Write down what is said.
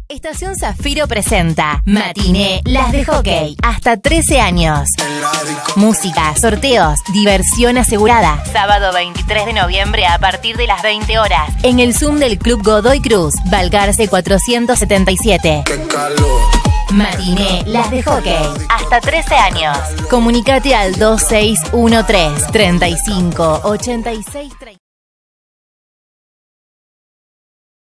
Estación Zafiro presenta Matiné Las de Hockey, hasta 13 años. Música, sorteos, diversión asegurada. Sábado 23 de noviembre a partir de las 20 horas. En el Zoom del Club Godoy Cruz, Balcarce 477. Matiné Las de Hockey, hasta 13 años. Comunicate al 2613 35 86 30.